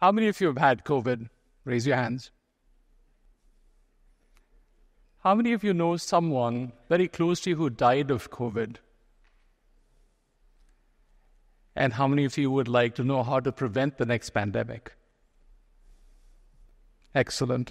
How many of you have had COVID? Raise your hands. How many of you know someone very close to you who died of COVID? And how many of you would like to know how to prevent the next pandemic? Excellent.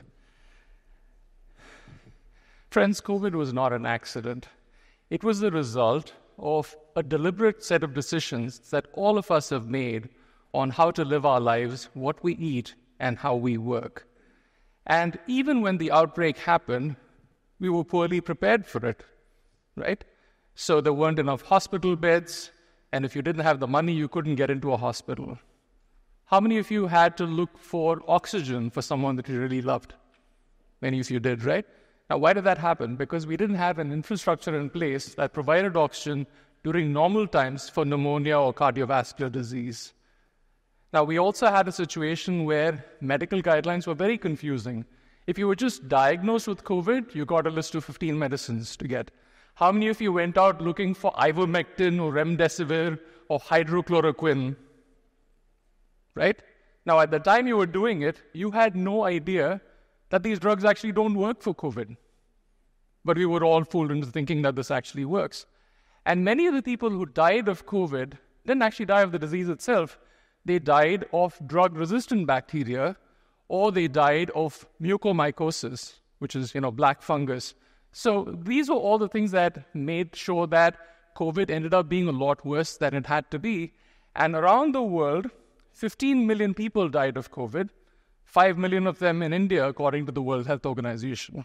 Friends, COVID was not an accident. It was the result of a deliberate set of decisions that all of us have made on how to live our lives, what we eat, and how we work. And even when the outbreak happened, we were poorly prepared for it, right? So there weren't enough hospital beds, and if you didn't have the money, you couldn't get into a hospital. How many of you had to look for oxygen for someone that you really loved? Many of you did, right? Now, why did that happen? Because we didn't have an infrastructure in place that provided oxygen during normal times for pneumonia or cardiovascular disease. Now, we also had a situation where medical guidelines were very confusing. If you were just diagnosed with COVID, you got a list of 15 medicines to get. How many of you went out looking for ivermectin or remdesivir or hydrochloroquine? Right? Now, at the time you were doing it, you had no idea that these drugs actually don't work for COVID. But we were all fooled into thinking that this actually works. And many of the people who died of COVID didn't actually die of the disease itself. They died of drug-resistant bacteria, or they died of mucormycosis, which is, black fungus. So these were all the things that made sure that COVID ended up being a lot worse than it had to be. And around the world, 15 million people died of COVID, 5 million of them in India, according to the World Health Organization.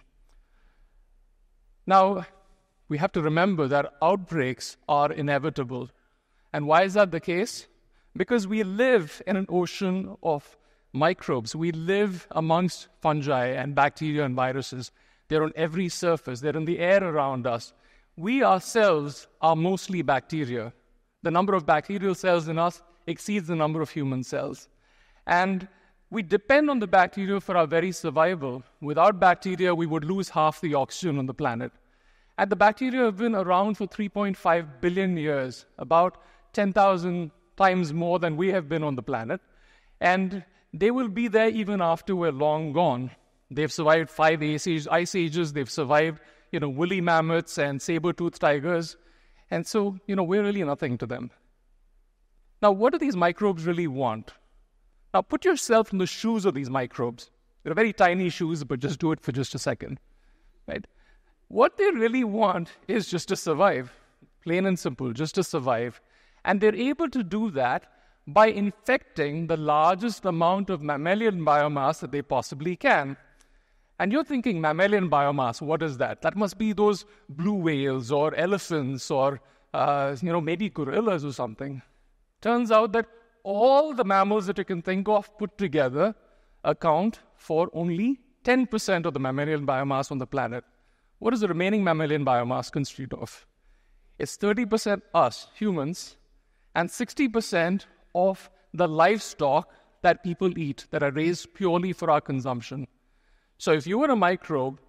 Now, we have to remember that outbreaks are inevitable. And why is that the case? Because we live in an ocean of microbes. We live amongst fungi and bacteria and viruses. They're on every surface. They're in the air around us. We ourselves are mostly bacteria. The number of bacterial cells in us exceeds the number of human cells. And we depend on the bacteria for our very survival. Without bacteria, we would lose half the oxygen on the planet. And the bacteria have been around for 3.5 billion years, about 10,000 times more than we have been on the planet. And they will be there even after we're long gone. They've survived 5 ice ages. They've survived, woolly mammoths and saber-toothed tigers. And so, we're really nothing to them. Now, what do these microbes really want? Now, put yourself in the shoes of these microbes. They're very tiny shoes, but just do it for just a second, right? What they really want is just to survive, plain and simple, just to survive. And they're able to do that by infecting the largest amount of mammalian biomass that they possibly can. And you're thinking, mammalian biomass, what is that? That must be those blue whales or elephants or, maybe gorillas or something. Turns out that all the mammals that you can think of put together account for only 10% of the mammalian biomass on the planet. What does the remaining mammalian biomass consist of? It's 30% us, humans, and 60% of the livestock that people eat that are raised purely for our consumption. So if you were a microbe,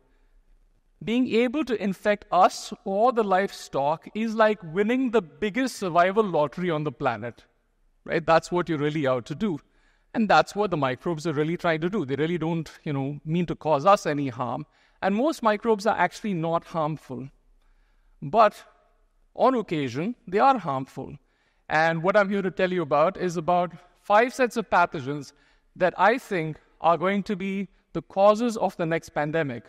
being able to infect us or the livestock is like winning the biggest survival lottery on the planet, right? That's what you're really out to do. And that's what the microbes are really trying to do. They really don't, mean to cause us any harm. And most microbes are actually not harmful. But on occasion, they are harmful. And what I'm here to tell you about is about 5 sets of pathogens that I think are going to be the causes of the next pandemic,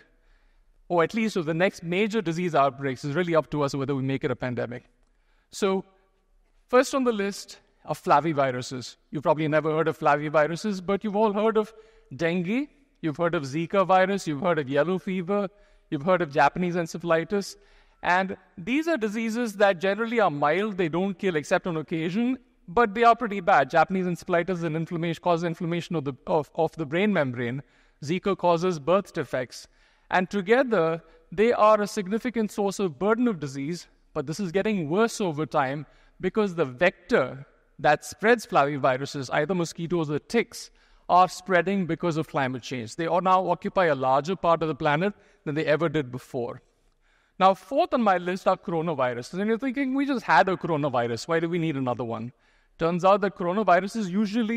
or at least of the next major disease outbreaks. It's really up to us whether we make it a pandemic. So, first on the list are flaviviruses. You've probably never heard of flaviviruses, but you've all heard of dengue, you've heard of Zika virus, you've heard of yellow fever, you've heard of Japanese encephalitis. And these are diseases that generally are mild. They don't kill except on occasion, but they are pretty bad. Japanese encephalitis causes inflammation of the brain membrane. Zika causes birth defects. And together, they are a significant source of burden of disease, but this is getting worse over time because the vector that spreads flaviviruses, either mosquitoes or ticks, are spreading because of climate change. They all now occupy a larger part of the planet than they ever did before. Now, fourth on my list are coronaviruses. And you're thinking, we just had a coronavirus. Why do we need another one? Turns out that coronaviruses usually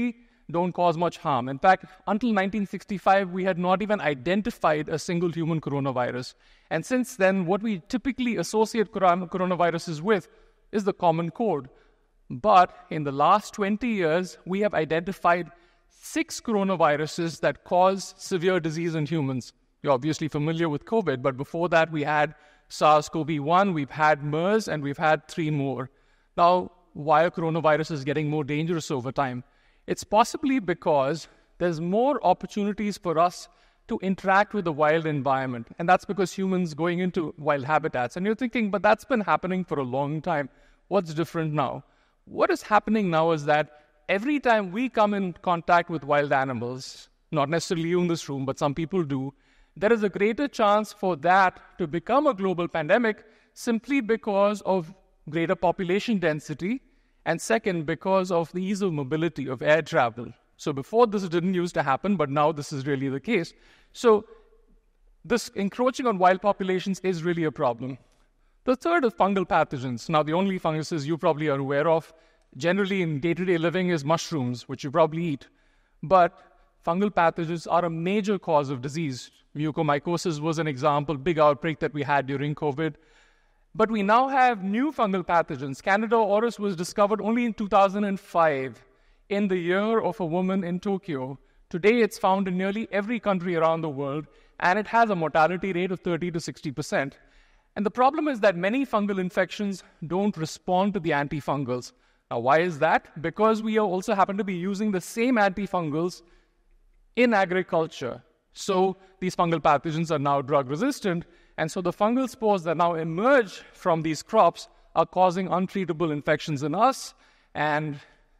don't cause much harm. In fact, until 1965, we had not even identified a single human coronavirus. And since then, what we typically associate coronaviruses with is the common cold. But in the last 20 years, we have identified 6 coronaviruses that cause severe disease in humans. You're obviously familiar with COVID, but before that, we had SARS-CoV-1, we've had MERS, and we've had 3 more. Now, why are coronaviruses getting more dangerous over time? It's possibly because there's more opportunities for us to interact with the wild environment. And that's because humans going into wild habitats. And you're thinking, but that's been happening for a long time. What's different now? What is happening now is that every time we come in contact with wild animals, not necessarily you in this room, but some people do, there is a greater chance for that to become a global pandemic simply because of greater population density, and second, because of the ease of mobility, of air travel. So before this didn't used to happen, but now this is really the case. So this encroaching on wild populations is really a problem. The third is fungal pathogens. Now, the only funguses you probably are aware of generally in day-to-day living is mushrooms, which you probably eat. But fungal pathogens are a major cause of disease. Mucormycosis was an example, big outbreak that we had during COVID. But we now have new fungal pathogens. Candida auris was discovered only in 2005, in the year of a woman in Tokyo. Today, it's found in nearly every country around the world, and it has a mortality rate of 30 to 60%. And the problem is that many fungal infections don't respond to the antifungals. Now, why is that? Because we also happen to be using the same antifungals in agriculture. So these fungal pathogens are now drug resistant, and so the fungal spores that now emerge from these crops are causing untreatable infections in us, and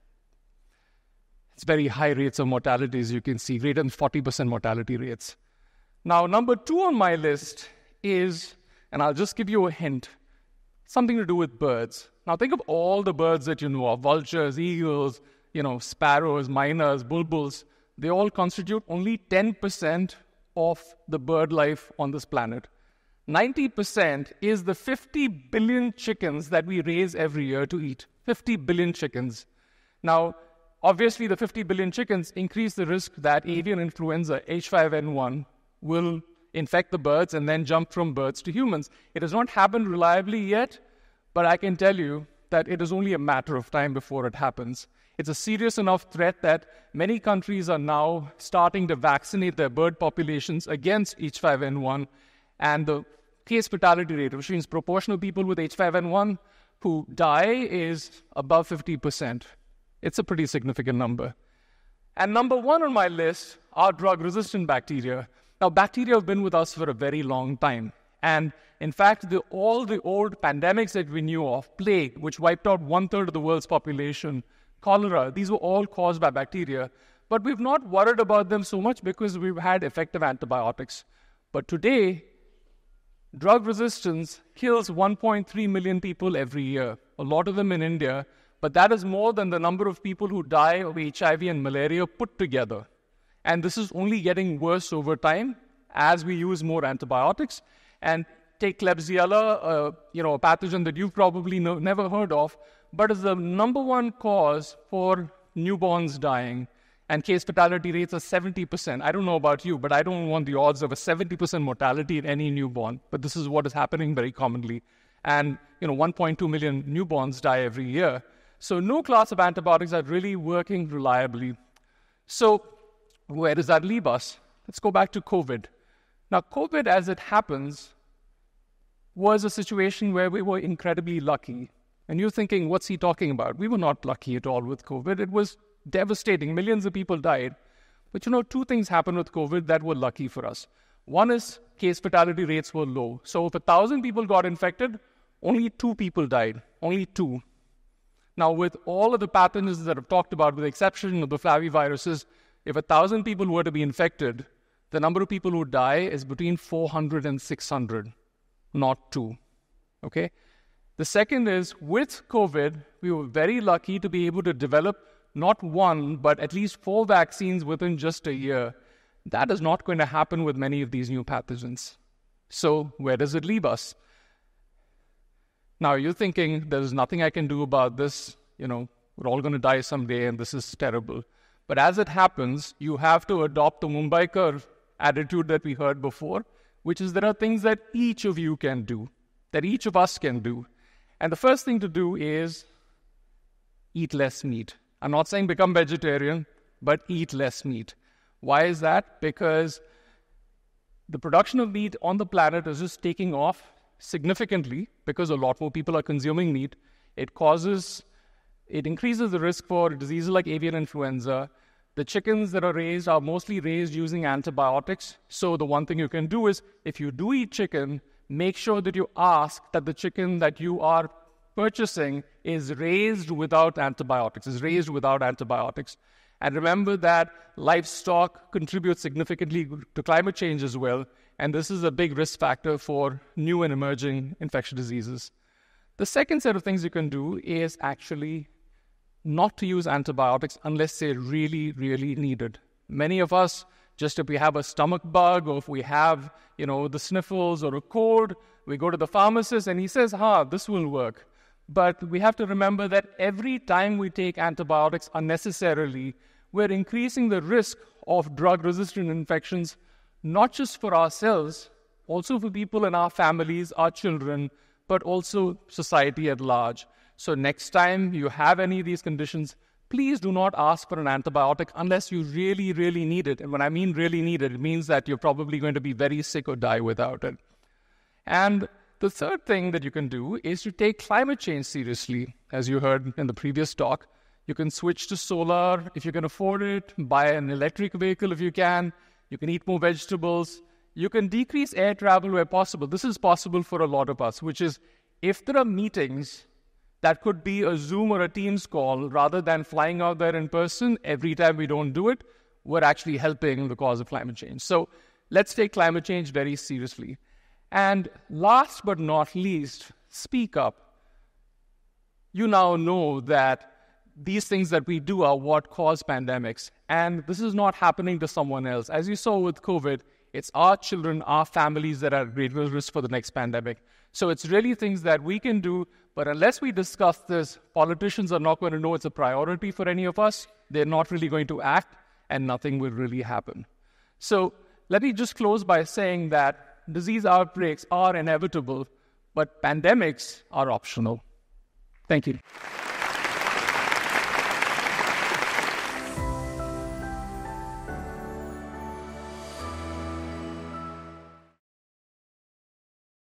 it's very high rates of mortality, as you can see, greater than 40% mortality rates. Now, number 2 on my list is, and I'll just give you a hint, something to do with birds. Now, think of all the birds that you know of, vultures, eagles, sparrows, miners, bulbuls. They all constitute only 10% of the bird life on this planet. 90% is the 50 billion chickens that we raise every year to eat. 50 billion chickens. Now, obviously, the 50 billion chickens increase the risk that avian influenza, H5N1, will infect the birds and then jump from birds to humans. It has not happened reliably yet, but I can tell you that it is only a matter of time before it happens. It's a serious enough threat that many countries are now starting to vaccinate their bird populations against H5N1, and the case fatality rate, which means proportion of people with H5N1 who die, is above 50%. It's a pretty significant number. And number 1 on my list are drug-resistant bacteria. Now, bacteria have been with us for a very long time. And in fact, all the old pandemics that we knew of, plague, which wiped out 1/3 of the world's population, cholera, these were all caused by bacteria. But we've not worried about them so much because we've had effective antibiotics. But today, drug resistance kills 1.3 million people every year, a lot of them in India, but that is more than the number of people who die of HIV and malaria put together. And this is only getting worse over time as we use more antibiotics. And take Klebsiella, a pathogen that you've probably never heard of, but is the number 1 cause for newborns dying. And case fatality rates are 70%. I don't know about you, but I don't want the odds of a 70% mortality in any newborn. But this is what is happening very commonly. And 1.2 million newborns die every year. So no class of antibiotics are really working reliably. So where does that leave us? Let's go back to COVID. Now, COVID, as it happens, was a situation where we were incredibly lucky. And you're thinking, what's he talking about? We were not lucky at all with COVID. It was devastating. Millions of people died. But 2 things happened with COVID that were lucky for us. One is case fatality rates were low. So if 1,000 people got infected, only 2 people died. Only 2. Now, with all of the pathogens that I've talked about, with the exception of the flaviviruses, if 1,000 people were to be infected, the number of people who die is between 400 and 600, not 2. Okay? The second is, with COVID, we were very lucky to be able to develop not 1, but at least 4 vaccines within just a year. That is not going to happen with many of these new pathogens. So where does it leave us? Now, you're thinking, there's nothing I can do about this. We're all going to die someday, and this is terrible. But as it happens, you have to adopt the Mumbaikar attitude that we heard before, which is there are things that each of you can do, that each of us can do. And the first thing to do is eat less meat. I'm not saying become vegetarian, but eat less meat. Why is that? Because the production of meat on the planet is just taking off significantly because a lot more people are consuming meat. It increases the risk for diseases like avian influenza. The chickens that are raised are mostly raised using antibiotics. So the one thing you can do is, if you do eat chicken, make sure that you ask that the chicken that you are purchasing is raised without antibiotics, And remember that livestock contributes significantly to climate change as well, and this is a big risk factor for new and emerging infectious diseases. The second set of things you can do is actually not to use antibiotics unless they're really, really needed. Many of us, just if we have a stomach bug or if we have, the sniffles or a cold, we go to the pharmacist and he says, this will work. But we have to remember that every time we take antibiotics unnecessarily, we're increasing the risk of drug-resistant infections, not just for ourselves, also for people in our families, our children, but also society at large. So next time you have any of these conditions, please do not ask for an antibiotic unless you really, really need it. And when I mean really need it, it means that you're probably going to be very sick or die without it. And the third thing that you can do is to take climate change seriously. As you heard in the previous talk, you can switch to solar if you can afford it, buy an electric vehicle if you can eat more vegetables, you can decrease air travel where possible. This is possible for a lot of us, which is if there are meetings that could be a Zoom or a Teams call rather than flying out there in person, every time we don't do it, we're actually helping the cause of climate change. So let's take climate change very seriously. And last but not least, speak up. You now know that these things that we do are what cause pandemics. And this is not happening to someone else. As you saw with COVID, it's our children, our families that are at greater risk for the next pandemic. So it's really things that we can do, but unless we discuss this, politicians are not going to know it's a priority for any of us. They're not really going to act, and nothing will really happen. So let me just close by saying that disease outbreaks are inevitable, but pandemics are optional. Thank you.